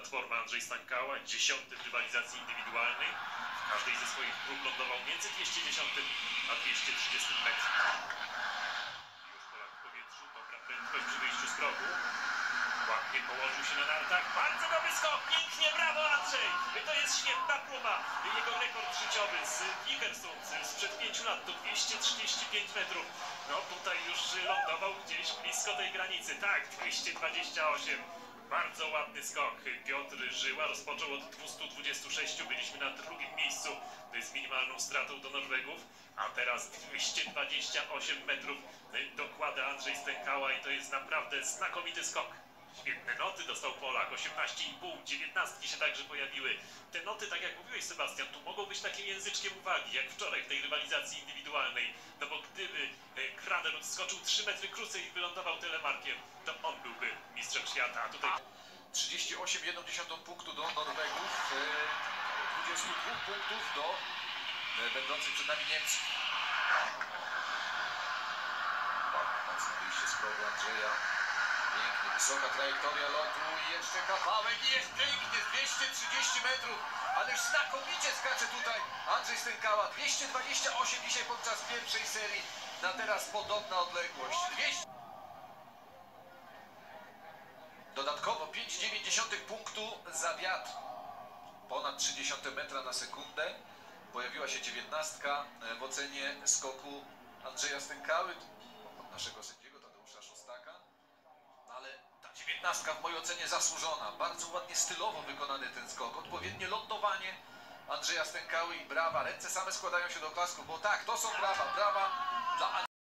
platforma Andrzej Stękała, 10. w rywalizacji indywidualnej. W każdej ze swoich prób lądował między 210 a 230 metrów. Już Polak w powietrzu, dobra prędkość przy wyjściu z progu. Ładnie położył się na nartach. Bardzo dobry skok, pięknie, brawo Andrzej! To jest świetna próba. Jego rekord życiowy z Nickersund sprzed 5 lat to 235 metrów. No tutaj już lądował gdzieś blisko tej granicy. Tak, 228. Bardzo ładny skok. Piotr Żyła rozpoczął od 226. Byliśmy na drugim miejscu z minimalną stratą do Norwegów. A teraz 228 metrów dokłada Andrzej Stękała i to jest naprawdę znakomity skok. Świetne noty dostał Polak, 18,5, 19 się także pojawiły. Te noty, tak jak mówiłeś Sebastian, tu mogą być takim języczkiem uwagi, jak wczoraj w tej rywalizacji indywidualnej. No bo gdyby Kraner skoczył 3 metry krócej i wylądował telemarkiem, to on byłby mistrzem świata. A tutaj 38,1 punktu do Norwegów, 22 punktów do będących przed nami Niemców. Mocne wyjście z progu Andrzeja. Pięknie, wysoka trajektoria lotu i jeszcze kawałek i jest pięknie, 230 metrów. Ależ znakomicie skacze tutaj Andrzej Stękała. 228 dzisiaj podczas pierwszej serii. Na teraz podobna odległość. 200. Dodatkowo 5,9 punktu za wiatr. Ponad 30 metra na sekundę. Pojawiła się 19 w ocenie skoku Andrzeja Stękały. Od naszego sędziego Tadeusza Szostaka. Ale ta 19 w mojej ocenie zasłużona. Bardzo ładnie stylowo wykonany ten skok. Odpowiednie lądowanie Andrzeja Stękały i brawa. Ręce same składają się do klasku, bo tak, to są brawa. Brawa dla